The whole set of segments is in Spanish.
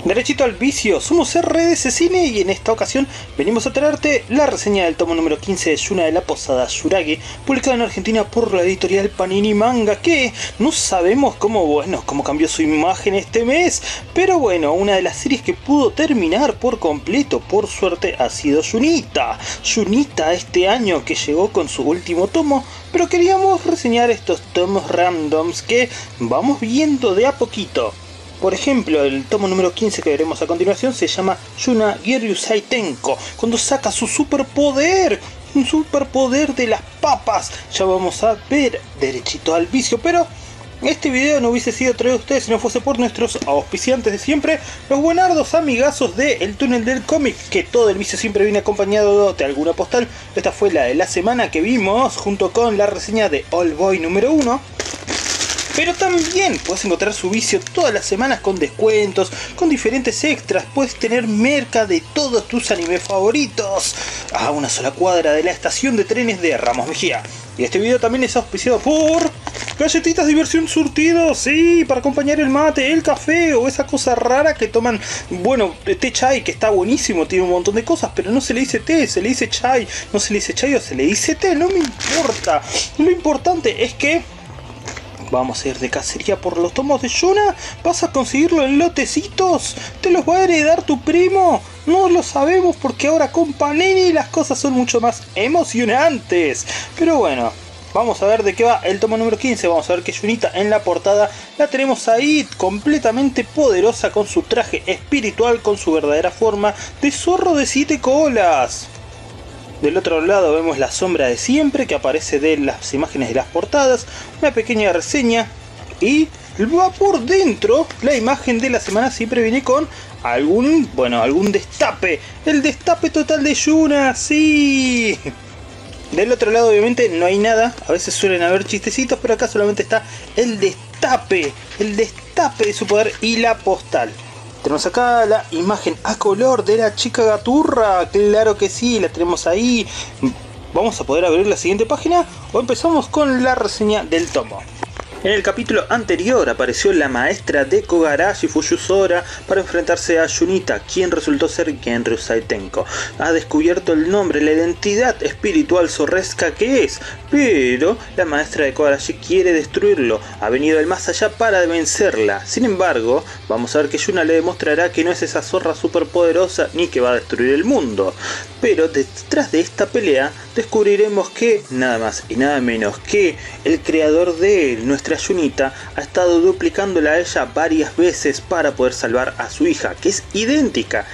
Derechito al vicio, somos RDC Cine y en esta ocasión venimos a traerte la reseña del tomo número 15 de Yuna de la Posada Yuragi, publicado en Argentina por la editorial Panini Manga, que no sabemos cómo cambió su imagen este mes, pero bueno, una de las series que pudo terminar por completo, por suerte, ha sido Yunita. Yunita este año que llegó con su último tomo, pero queríamos reseñar estos tomos randoms que vamos viendo de a poquito. Por ejemplo, el tomo número 15 que veremos a continuación se llama Yuna Gyurusai Tenko, cuando saca su superpoder, un superpoder de las papas. Ya vamos a ver derechito al vicio, pero este video no hubiese sido traído a ustedes si no fuese por nuestros auspiciantes de siempre, los buenardos amigazos de El Túnel del Cómic, que todo el vicio siempre viene acompañado de alguna postal. Esta fue la de la semana que vimos, junto con la reseña de All Boy número 1. Pero también puedes encontrar su vicio todas las semanas con descuentos, con diferentes extras. Puedes tener merca de todos tus animes favoritos a una sola cuadra de la estación de trenes de Ramos Mejía. Y este video también es auspiciado por Galletitas Diversión Surtido, sí, para acompañar el mate, el café o esa cosa rara que toman. Bueno, té chai, que está buenísimo, tiene un montón de cosas, pero no se le dice té, se le dice chai. No se le dice chai o se le dice té, no me importa. Lo importante es que vamos a ir de cacería por los tomos de Yuna. ¿Vas a conseguirlo en lotecitos? ¿Te los va a heredar tu primo? No lo sabemos porque ahora con Panini las cosas son mucho más emocionantes. Pero bueno, vamos a ver de qué va el tomo número 15. Vamos a ver que Yunita en la portada la tenemos ahí completamente poderosa con su traje espiritual, con su verdadera forma de zorro de 7 colas. Del otro lado vemos la sombra de siempre que aparece de las imágenes de las portadas, una pequeña reseña y va por dentro. La imagen de la semana siempre viene con algún destape, el destape total de Yuna, sí. Del otro lado obviamente no hay nada, a veces suelen haber chistecitos, pero acá solamente está el destape de su poder y la postal. Tenemos acá la imagen a color de la chica gaturra, claro que sí, la tenemos ahí. ¿Vamos a poder abrir la siguiente página o empezamos con la reseña del tomo? En el capítulo anterior apareció la maestra de Kogarashi Fuyusora para enfrentarse a Yunita, quien resultó ser Gyurusai Tenko. Ha descubierto el nombre, la identidad espiritual zorresca que es, pero la maestra de Kogarashi quiere destruirlo. Ha venido del más allá para vencerla. Sin embargo, vamos a ver que Yuna le demostrará que no es esa zorra superpoderosa ni que va a destruir el mundo. Pero detrás de esta pelea descubriremos que nada más y nada menos que el creador de nuestra Yunita ha estado duplicándola a ella varias veces para poder salvar a su hija, que es idéntica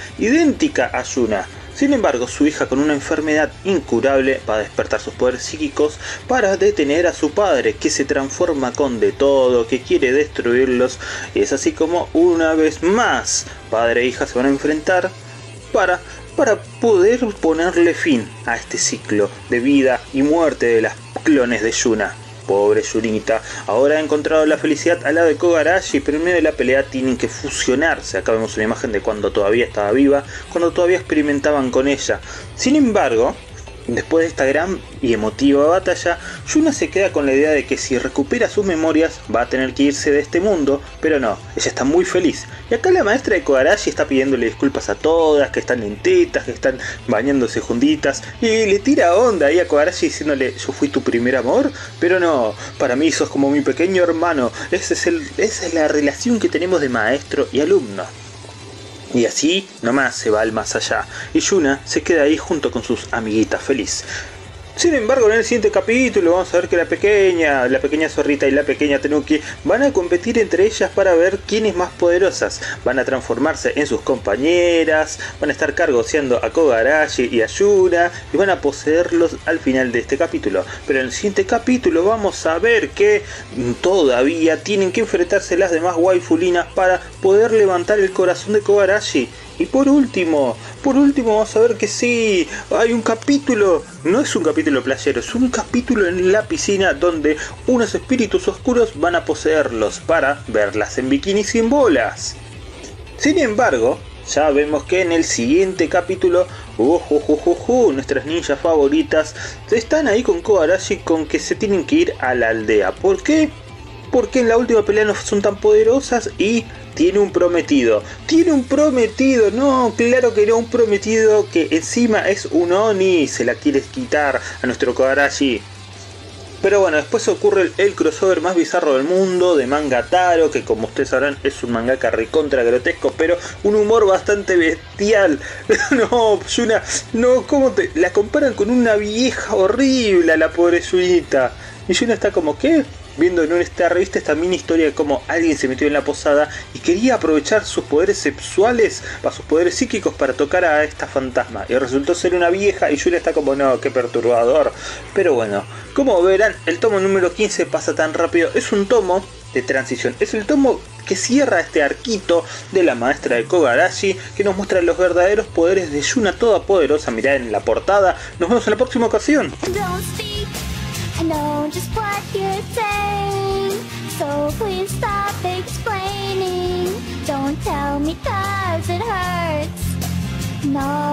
a Yuna. Sin embargo, su hija, con una enfermedad incurable, va a despertar sus poderes psíquicos para detener a su padre, que se transforma con de todo, que quiere destruirlos. Y es así como una vez más padre e hija se van a enfrentar para poder ponerle fin a este ciclo de vida y muerte de las clones de Yuna. Pobre Yunita, ahora ha encontrado la felicidad al lado de Kogarashi, pero en medio de la pelea tienen que fusionarse. Acá vemos una imagen de cuando todavía estaba viva, cuando todavía experimentaban con ella. Sin embargo, después de esta gran y emotiva batalla, Yuna se queda con la idea de que si recupera sus memorias va a tener que irse de este mundo, pero no, ella está muy feliz. Y acá la maestra de Kogarashi está pidiéndole disculpas a todas, que están en tetas, que están bañándose juntitas, y le tira onda ahí a Kogarashi diciéndole: yo fui tu primer amor, pero no, para mí sos como mi pequeño hermano. Esa es la relación que tenemos de maestro y alumno. Y así nomás se va al más allá, y Yuna se queda ahí junto con sus amiguitas feliz. Sin embargo, en el siguiente capítulo vamos a ver que la pequeña zorrita y la pequeña Tanuki van a competir entre ellas para ver quién es más poderosas. Van a transformarse en sus compañeras, van a estar cargoseando a Kogarashi y a Yuna y van a poseerlos al final de este capítulo. Pero en el siguiente capítulo vamos a ver que todavía tienen que enfrentarse las demás waifulinas para poder levantar el corazón de Kogarashi. Y por último vamos a ver que sí, hay un capítulo, no es un capítulo playero, es un capítulo en la piscina donde unos espíritus oscuros van a poseerlos para verlas en bikini sin bolas. Sin embargo, ya vemos que en el siguiente capítulo, nuestras ninjas favoritas están ahí con Kogarashi con que se tienen que ir a la aldea. ¿Por qué? porque en la última pelea no son tan poderosas y tiene un prometido. Tiene un prometido, no, claro que no, un prometido que encima es un Oni, se la quiere quitar a nuestro Kogarashi. Pero bueno, después ocurre el crossover más bizarro del mundo de Manga Taro, que como ustedes sabrán es un mangaka recontra grotesco, pero un humor bastante bestial. No, Yuna, no, ¿cómo te...? La comparan con una vieja horrible, la pobre Yunita. Y Yuna está como, ¿qué? Viendo en esta revista esta mini historia de cómo alguien se metió en la posada y quería aprovechar sus poderes sexuales, sus poderes psíquicos para tocar a esta fantasma. Y resultó ser una vieja y Julia está como, no, qué perturbador. Pero bueno, como verán, el tomo número 15 pasa tan rápido. Es un tomo de transición. Es el tomo que cierra este arquito de la maestra de Kogarashi, que nos muestra los verdaderos poderes de Yuna Todopoderosa. Mirá en la portada. Nos vemos en la próxima ocasión. I know just what you're saying, so please stop explaining. Don't tell me 'cause it hurts. No.